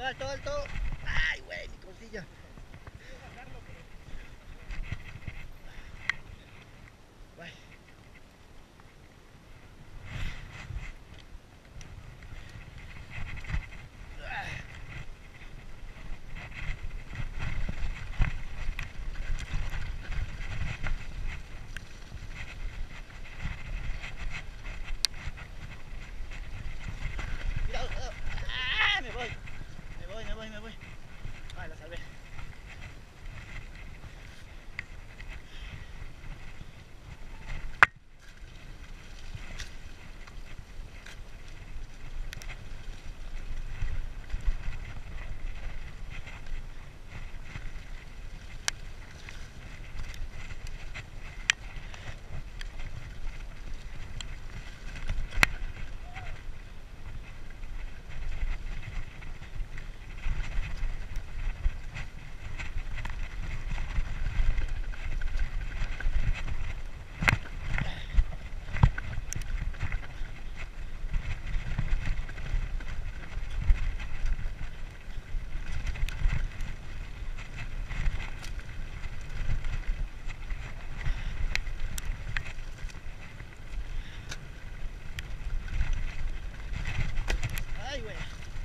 alto, alto. Ay, güey, mi costilla. Güey. Cuidado, cuidado. ¡Ah! Me voy. Me voy. Ay, la salvé. Ay, güey.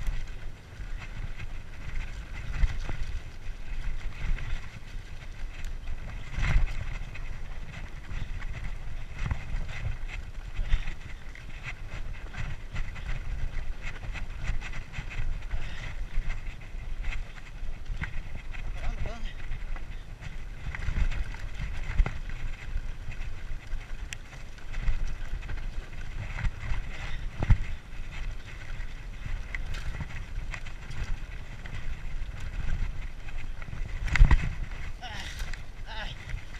¿Por dónde? Ay.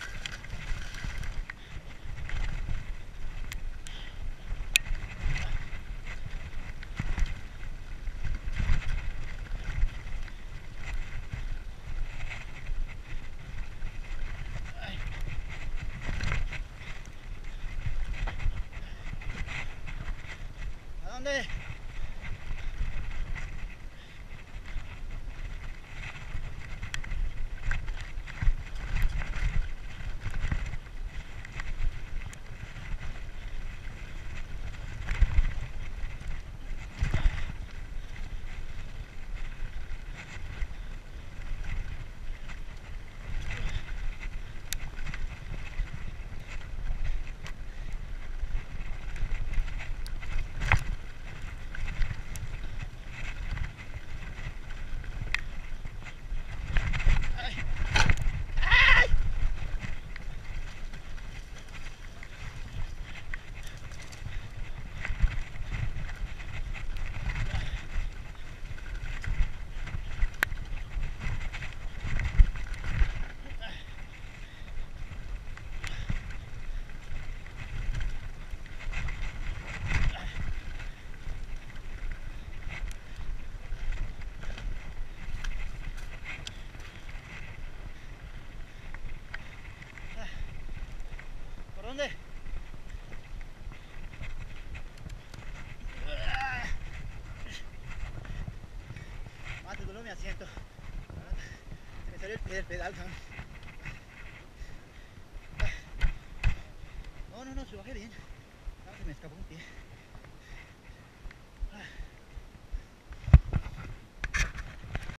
¿A dónde? Ay. Ay. ¿Por dónde? Ah, te dobló mi asiento. Se me salió el pie del pedal, cabrón. No, se bajé bien. Ah, se me escapó un pie.